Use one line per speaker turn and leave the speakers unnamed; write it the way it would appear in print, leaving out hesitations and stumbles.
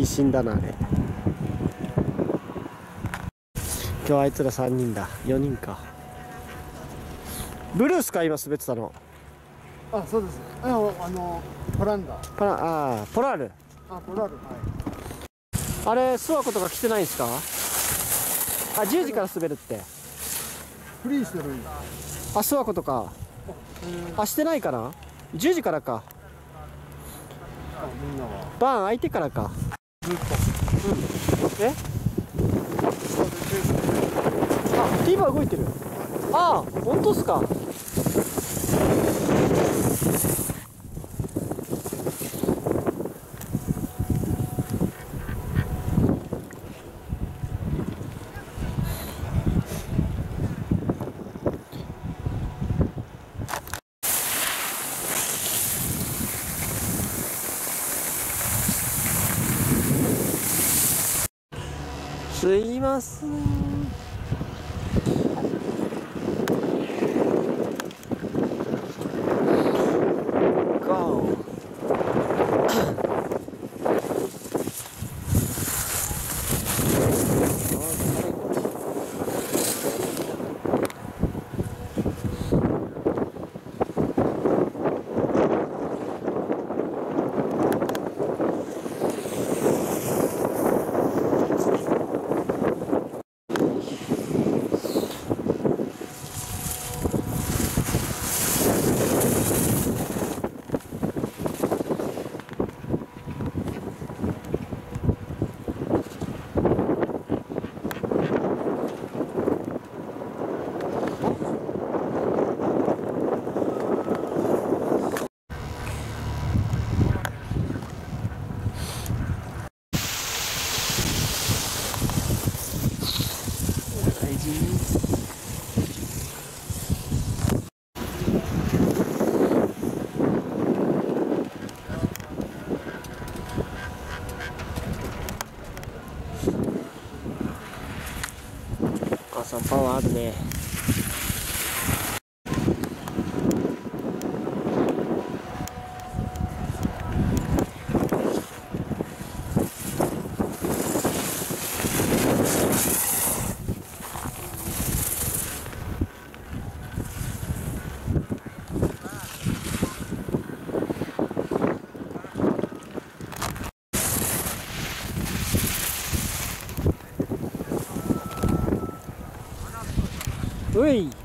必死だなあれ。今日あいつら3人だ。4人か。ブルースか今滑ってたの。
あ、そうです。ポランダ。
ポラール。
ポラール。はい。
あれ諏訪湖とか来てないんですか。10時から滑るって。
フリーしてるんだ。
諏訪湖とかしてないかな。10時からか。
みんなは
バーン開いてからか。
ずっと。
え、ティーバー動いてる。本当っすか。すいません。朝パワーあるね。うい。